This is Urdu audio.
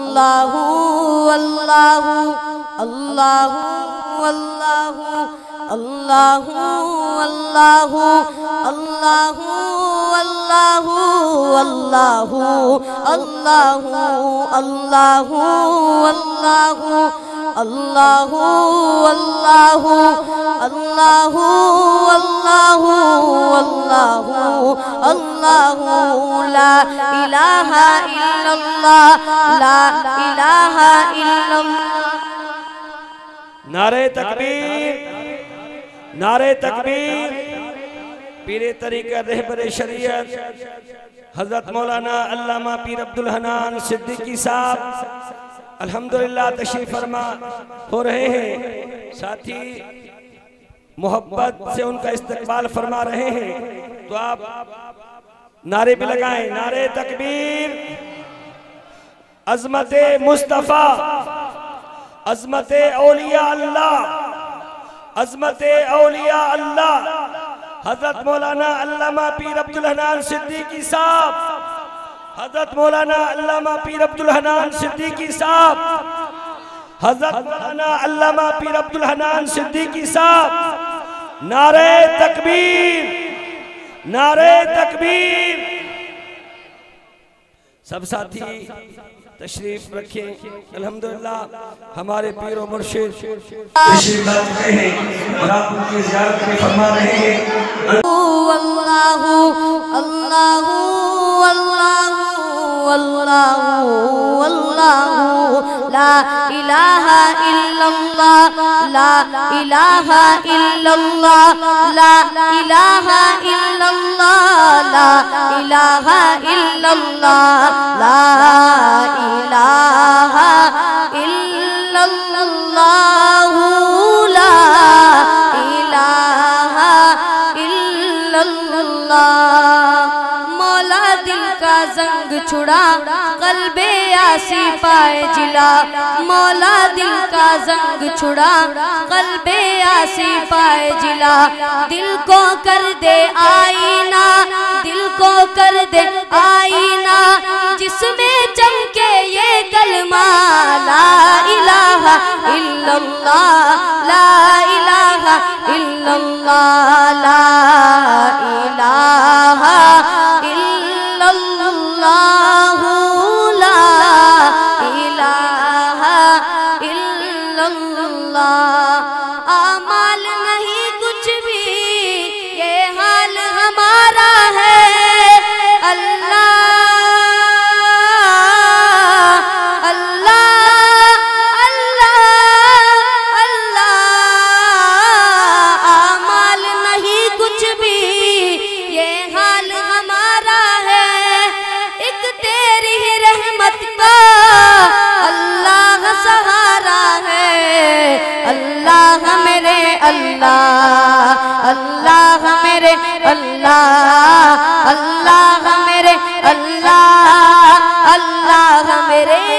اللہ اللہ اللہ اللہ اللہ اللہ اللہ اللہ اللہ اللہ اللہ اللہ اللہ اللہ اللہ اللہ اللہ اللہ لا الہ الا اللہ لا الہ الا اللہ۔ نعرہ تکبیر، نعرہ تکبیر۔ پیر طریقہ رہبر شریعت حضرت مولانا علامہ پیر عبدالحنان صدیقی صاحب الحمدللہ تشریف فرما ہو رہے ہیں، ساتھی محبت سے ان کا استقبال فرما رہے ہیں، تو آپ نعرے بھی لگائیں۔ نعرہ تکبیر، عظمت مصطفیٰ، عظمت اولیاء اللہ، عظمت اولیاء اللہ، حضرت مولانا علامہ پیر عبدالحنان صدیقی صاحب، حضرت مولانا علامہ پیر عبدالحنان صدیقی صاحب، حضرت مولانا علامہ پیر عبدالحنان صدیقی صاحب۔ نعرہ تکبیر، نعرہ تکبیر۔ سب ساتھی تشریف رکھیں۔ الحمدللہ ہمارے پیر و مرشد تشریف لا چکے ہیں اور آپ ان کی زیارت میں فرما رہے ہیں۔ اللہ اللہ اللہ اللہ اللہ لا الہ الا اللہ لا الہ الا اللہ لا الہ الا اللہ لا الہ الا اللہ لا الہ الا اللہ لا الہ الا اللہ۔ مولا دل کا زنگ چھڑا قلب آسی پائے جلا، مولا دل کا زنگ چھڑا قلب آسی پائے جلا، دل کو کر دے آئینہ، دل کو کر دے آئینہ، جس میں چمکے یہ کلمہ لا الہ الا اللہ لا الہ الا اللہ لا الہ الا اللہ لا الہ الا اللہ۔ اعمال نہیں کچھ بھی، یہ حال ہمارا ہے، اللہ اللہ اللہ اللہ۔ اعمال نہیں کچھ بھی، یہ حال ہمارا ہے، ایک تیری ہی رحمت کا اللہ سہارا ہے، اللہ میرے اللہ اللہ میرے اللہ اللہ میرے اللہ اللہ میرے